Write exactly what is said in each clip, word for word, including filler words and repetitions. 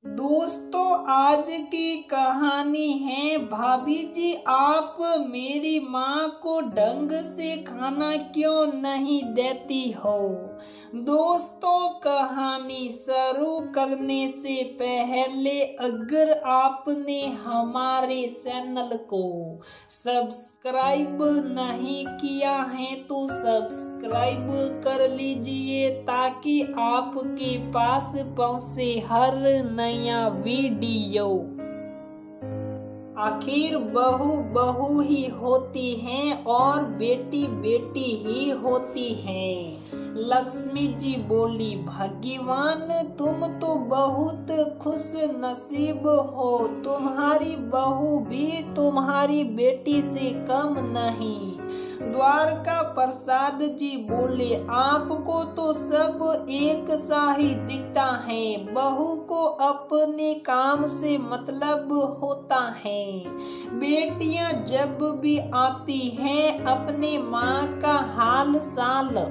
दोस्तों, आज की कहानी है भाभी जी, आप मेरी माँ को ढंग से खाना क्यों नहीं देती हो। दोस्तों, कहानी शुरू करने से पहले अगर आपने हमारे चैनल को सब्सक्राइब नहीं किया है तो सब्सक्राइब कर लीजिए ताकि आपके पास पहुंचे हर नया वीडियो। आखिर बहू बहू ही होती है और बेटी बेटी ही होती है। लक्ष्मी जी बोली, भगवान तुम तो बहुत खुश नसीब हो, तुम्हारी बहू भी तुम्हारी बेटी से कम नहीं। द्वारका प्रसाद जी बोले, आपको तो सब एक सा ही दिखता है, बहू को अपने काम से मतलब होता है। बेटियां जब भी आती हैं अपने माँ का हाल साल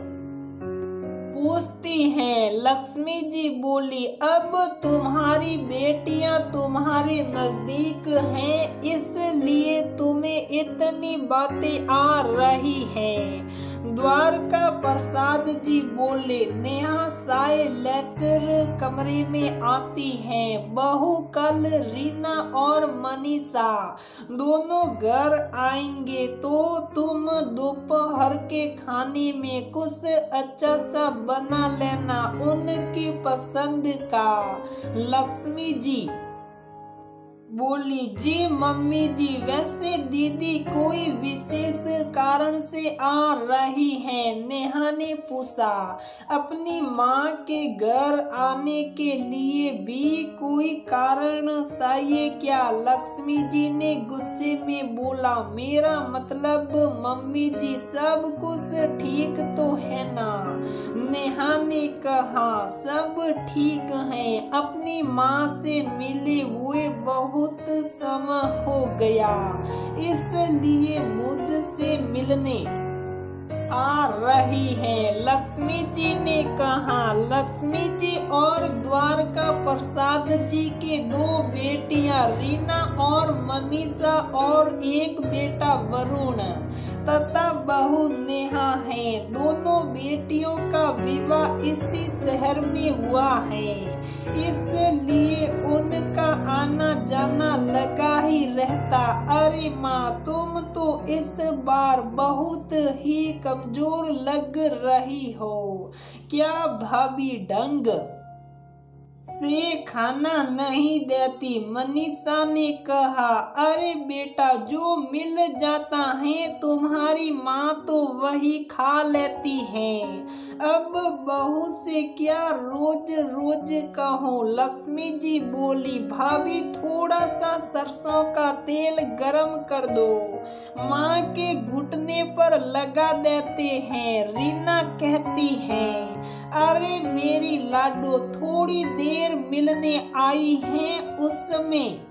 पूछती हैं। लक्ष्मी जी बोली, अब तुम्हारी बेटियां तुम्हारे नजदीक हैं इसलिए तुम्हें इतनी बातें आ रही हैं। द्वारका प्रसाद जी बोले, नेहा साय लेकर कमरे में आती हैं। बहू कल रीना और मनीषा दोनों घर आएंगे तो तुम दोपहर के खाने में कुछ अच्छा सा बना लेना, उनकी पसंद का। लक्ष्मी जी बोली, जी मम्मी जी, वैसे दीदी कोई विशेष कारण से आ रही है। नेहा ने पूछा, अपनी माँ के घर आने के लिए भी कोई कारण चाहिए क्या। लक्ष्मी जी ने गुस्से में बोला, मेरा मतलब मम्मी जी सब कुछ ठीक तो है ना। नेहा ने कहा, सब ठीक है, अपनी माँ से मिले हुए बहुत बहुत समय हो गया इसलिए मुझसे मिलने आ रही है। लक्ष्मी जी ने कहा। लक्ष्मी जी और द्वारका प्रसाद जी के दो बेटियां रीना और मनीषा और एक बेटा वरुण तथा बहू नेहा है। दोनों बेटियों का विवाह इसी शहर में हुआ है इसलिए उनका आना जाना लगा ही रहता। अरे माँ, तुम तो इस बार बहुत ही कमजोर लग रही हो, क्या भाभी ढंग से खाना नहीं देती। मनीषा ने कहा, अरे बेटा, जो मिल जाता है तुम्हारी माँ तो वही खा लेती है, अब बहू से क्या रोज रोज कहो। लक्ष्मी जी बोली, भाभी थोड़ा सा सरसों का तेल गरम कर दो, माँ के घुटने पर लगा देते हैं। रीना कहती है, अरे मेरी लाडो, थोड़ी देर मिलने आई हैं उसमें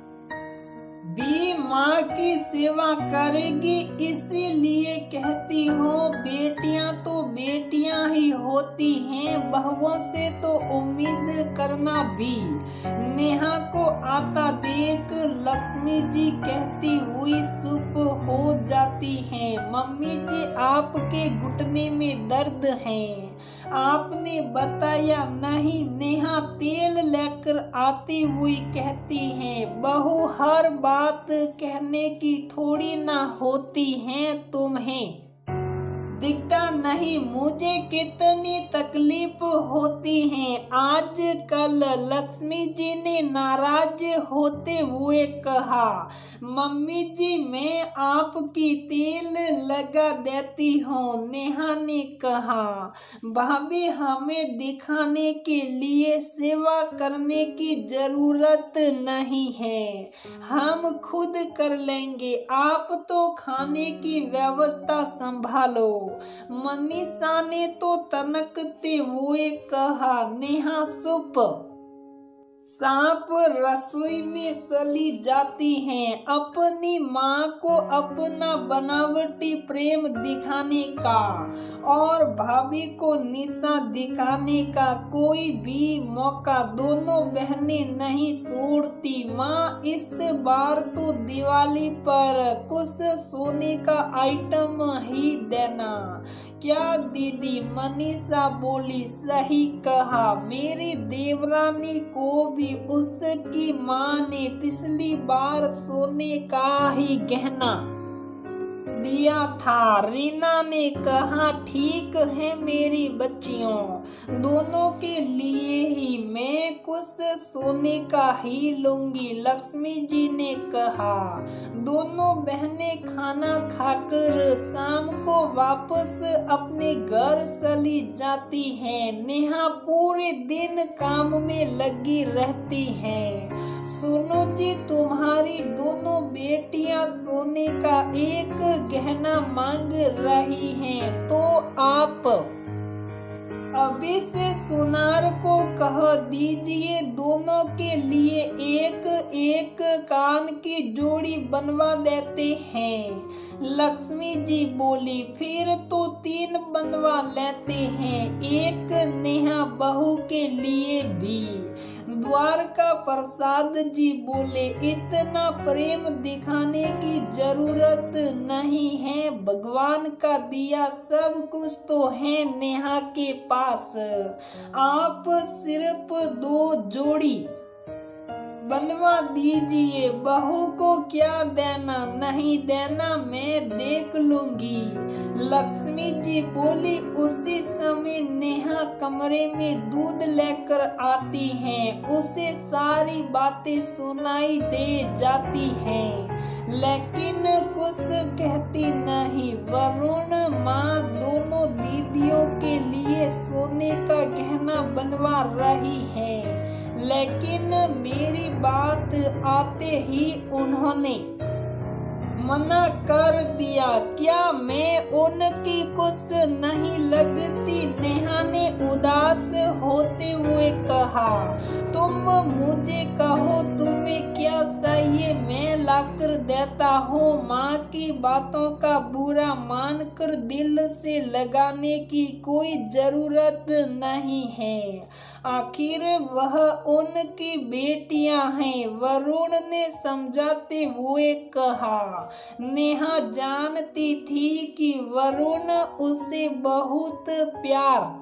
भी माँ की सेवा करेगी इसीलिए कहती हो। बेटियां तो बेटियां ही होती हैं, बहुओं से तो उम्मीद करना भी। नेहा को आता देख लक्ष्मी जी कहती हुई चुप हो जाती हैं। मम्मी जी, आपके घुटने में दर्द है, आपने बताया नहीं। नेहा तेल लेकर आती हुई कहती है, बहू हर बात कहने की थोड़ी ना होती है, तुम्हें दिखता नहीं मुझे कितनी तकलीफ होती है। आज कल लक्ष्मी जी ने नाराज होते हुए कहा, मम्मी जी मैं आपकी तेल लगा देती हूँ। नेहा ने कहा, भाभी हमें दिखाने के लिए सेवा करने की जरूरत नहीं है, हम खुद कर लेंगे, आप तो खाने की व्यवस्था संभालो। मनीषा ने तो तनकते हुए कहा, नेहा चुप सांप रसोई में चली जाती हैं अपनी माँ को अपना बनावटी प्रेम दिखाने का, और भाभी को निशा दिखाने का कोई भी मौका दोनों बहनें नहीं छोड़ती। माँ इस बार तो दिवाली पर कुछ सोने का आइटम ही देना। क्या दीदी, मनीषा बोली, सही कहा। मेरी देवरानी को भी उसकी माँ ने पिछली बार सोने का ही गहना दिया था। रीना ने कहा, ठीक है मेरी बच्चियों, दोनों के लिए ही मैं कुछ सोने का ही लूंगी। लक्ष्मी जी ने कहा। दोनों बहनें खाना खाकर शाम को वापस अपने घर चली जाती हैं। नेहा पूरे दिन काम में लगी रहती है। सुनो जी, तुम्हारी दोनों बेटियां सोने का एक गहना मांग रही हैं, तो आप अभी से सुनार को कह दीजिए दोनों के लिए एक एक कान की जोड़ी बनवा देते हैं। लक्ष्मी जी बोली, फिर तो तीन बनवा लेते हैं, एक नेहा बहू के लिए भी। द्वारका प्रसाद जी बोले, इतना प्रेम दिखाने की जरूरत नहीं है, भगवान का दिया सब कुछ तो है नेहा के पास, आप सिर्फ दो जोड़ी बनवा दीजिए। बहू को क्या देना नहीं देना मैं देख लूंगी। लक्ष्मी जी बोली। उसी समय नेहा कमरे में दूध लेकर आती हैं। उसे सारी बातें सुनाई दे जाती हैं, लेकिन कुछ कहती नहीं। वरुण माँ दोनों दीदियों के लिए सोने का गहना बनवा रही है, लेकिन मेरी बात आते ही उन्होंने मना कर दिया। क्या मैं उनकी कुछ नहीं लगती? नेहा ने उदास होते हुए कहा। तुम मुझे कहो तुम्हें क्या चाहिए, मैं लाकर देता हूँ। माँ की बातों का बुरा मानकर दिल से लगाने की कोई जरूरत नहीं है, आखिर वह उनकी बेटियां हैं, वरुण ने समझाते हुए कहा। नेहा जानती थी कि वरुण उसे बहुत प्यार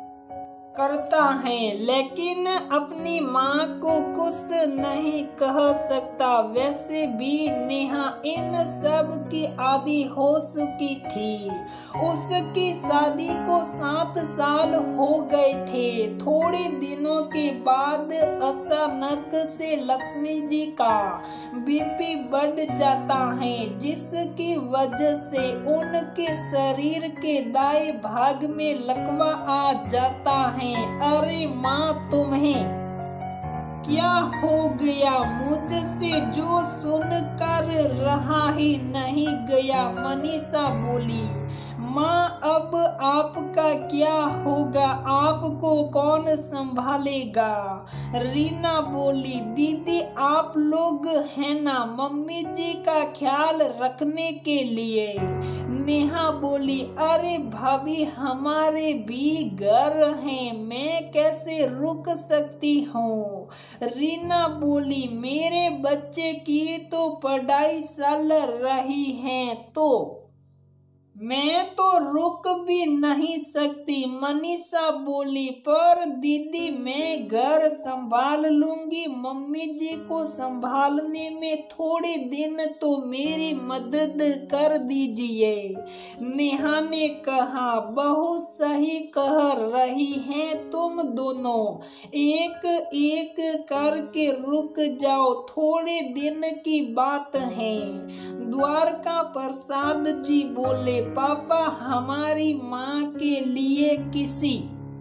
करता है, लेकिन अपनी माँ को कुछ नहीं कह सकता। वैसे भी नेहा इन सब की आदी हो चुकी थी। उसकी शादी को सात साल हो गए थे। थोड़े दिनों के बाद अचानक से लक्ष्मी जी का बीपी बढ़ जाता है, जिसकी वजह से उनके शरीर के दाएं भाग में लकवा आ जाता है। अरे माँ, तुम्हें क्या हो गया? मुझसे जो सुनकर रहा ही नहीं गया। मनीषा बोली। माँ, अब आपका क्या होगा? आपको कौन संभालेगा? रीना बोली। दीदी, आप लोग हैं ना मम्मी जी का ख्याल रखने के लिए। नेहा बोली। अरे भाभी, हमारे भी घर हैं, मैं कैसे रुक सकती हूँ? रीना बोली। मेरे बच्चे की तो पढ़ाई चल रही है, तो मैं तो रुक भी नहीं सकती। मनीषा बोली। पर दीदी, मैं घर संभाल लूंगी, मम्मी जी को संभालने में थोड़े दिन तो मेरी मदद कर दीजिए। नेहा ने कहा। बहुत सही कह रही हैं तुम दोनों, एक एक करके रुक जाओ, थोड़े दिन की बात है। द्वारका प्रसाद जी बोले। पापा, हमारी माँ के लिए किसी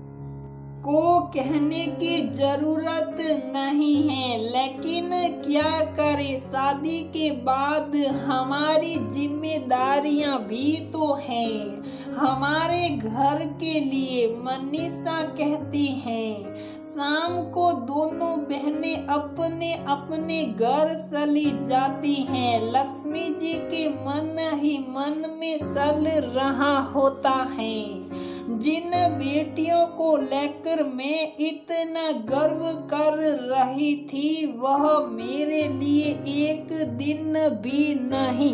को कहने की जरूरत नहीं है, लेकिन क्या करे, शादी के बाद हमारी जिम्मेदारियां भी तो हैं हमारे घर के लिए। मनीषा कहती हैं। शाम को दोनों बहनें अपने अपने घर चली जाती हैं। लक्ष्मी जी के मन ही मन में चल रहा होता है, जिन बेटियों को लेकर मैं इतना गर्व कर रही थी वह मेरे लिए एक दिन भी नहीं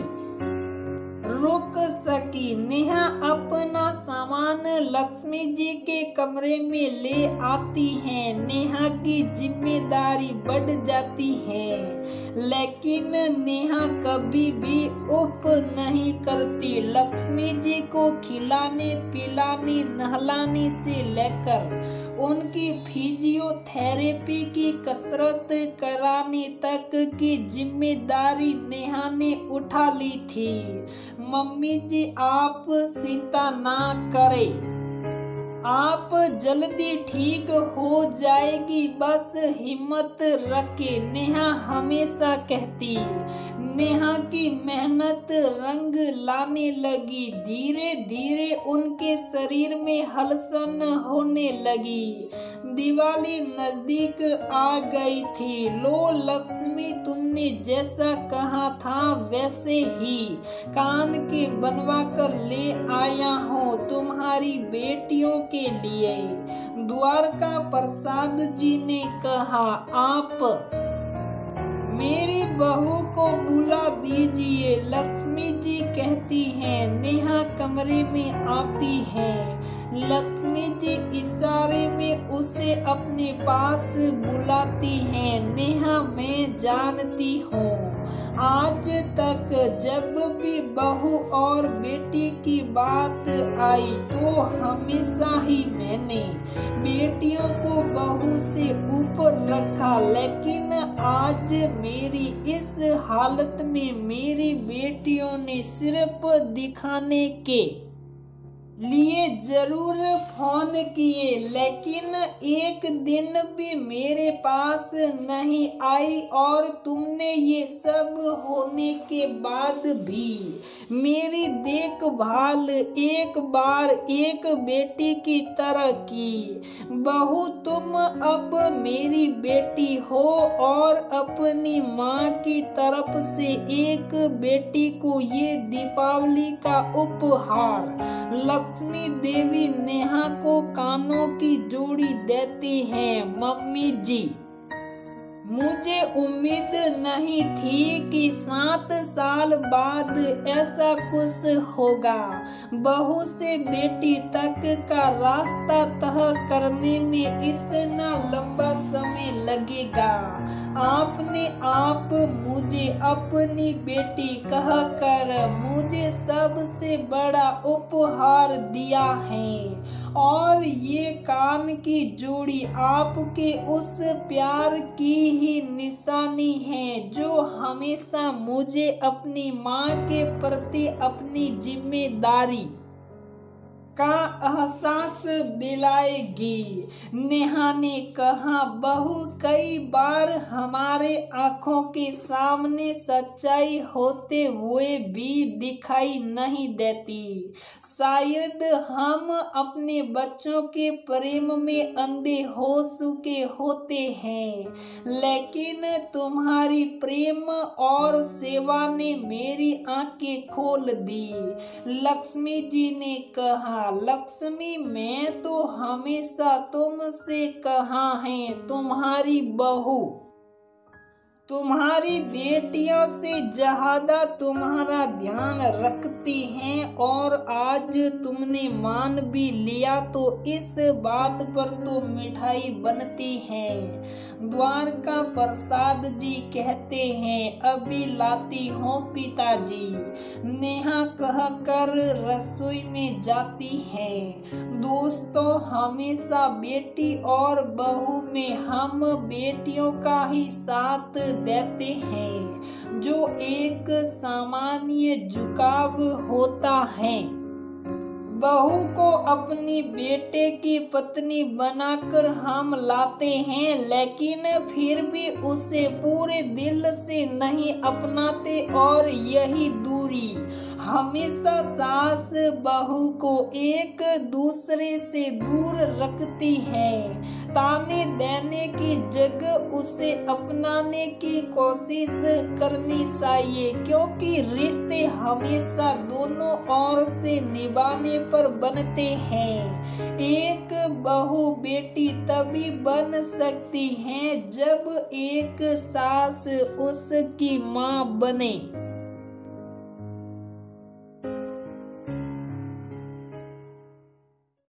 रुक सकी। नेहा अपना सामान लक्ष्मी जी के कमरे में ले आती है। नेहा की जिम्मेदारी बढ़ जाती है, लेकिन नेहा कभी भी उप नहीं करती। लक्ष्मी जी को खिलाने पिलाने नहलाने से लेकर उनकी फिजियोथेरेपी की कसरत कराने तक की जिम्मेदारी नेहा ने उठा ली थी। मम्मी जी आप चिंता ना करें, आप जल्दी ठीक हो जाएगी, बस हिम्मत रखे, नेहा हमेशा कहती। नेहा की मेहनत रंग लाने लगी। धीरे धीरे उनके शरीर में हलचल होने लगी। दिवाली नजदीक आ गई थी। लो लक्ष्मी, तुमने जैसा कहा था वैसे ही कान के बनवा कर ले आया हूँ तुम्हारी बेटियों के लिए। द्वारका प्रसाद जी ने कहा, आप मेरी बहू को बुला दीजिए। लक्ष्मी जी कहती हैं। नेहा कमरे में आती है। लक्ष्मी जी इशारे में उसे अपने पास बुलाती हैं। नेहा मैं जानती हूँ आज तक जब भी बहू और बेटी की बात आई तो हमेशा ही मैंने बेटियों को बहू से ऊपर रखा, लेकिन आज मेरी इस हालत में मेरी बेटियों ने सिर्फ दिखाने के लिए जरूर फोन किए, लेकिन एक दिन भी मेरे पास नहीं आई। और तुमने ये सब होने के बाद भी मेरी देखभाल एक बार एक बेटी की तरह की। बहू तुम अब मेरी बेटी हो और अपनी माँ की तरफ से एक बेटी को ये दीपावली का उपहार। लक्ष्मी देवी नेहा को कानों की जोड़ी देती हैं। मम्मी जी, मुझे उम्मीद नहीं थी कि सात साल बाद ऐसा कुछ होगा। बहू से बेटी तक का रास्ता तय करने में इतना लंबा समय लगेगा। आपने आप मुझे अपनी बेटी कहकर मुझे सबसे बड़ा उपहार दिया है, और ये कान की जोड़ी आपके उस प्यार की ही निशानी है जो हमेशा मुझे अपनी माँ के प्रति अपनी जिम्मेदारी का एहसास दिलाएगी। नेहा ने कहा, बहू कई बार हमारे आंखों के सामने सच्चाई होते हुए भी दिखाई नहीं देती। शायद हम अपने बच्चों के प्रेम में अंधे हो चुके होते हैं, लेकिन तुम्हारी प्रेम और सेवा ने मेरी आंखें खोल दी। लक्ष्मी जी ने कहा, लक्ष्मी मैं तो हमेशा तुमसे कहा है, तुम्हारी बहू तुम्हारी बेटियों से ज्यादा तुम्हारा ध्यान रखती हैं, और आज तुमने मान भी लिया तो इस बात पर तो मिठाई बनती है। द्वारका प्रसाद जी कहते हैं, अभी लाती हूँ पिताजी। नेहा कहकर रसोई में जाती है। दोस्तों, हमेशा बेटी और बहू में हम बेटियों का ही साथ देते हैं, जो एक सामान्य झुकाव होता है। बहू को अपनी बेटे की पत्नी बनाकर हम लाते हैं, लेकिन फिर भी उसे पूरे दिल से नहीं अपनाते, और यही दूरी हमेशा सास बहू को एक दूसरे से दूर रखती है। ताने देने की जगह उसे अपनाने की कोशिश करनी चाहिए, क्योंकि रिश्ते हमेशा दोनों ओर से निभाने पर बनते हैं। एक बहू बेटी तभी बन सकती है जब एक सास उसकी माँ बने।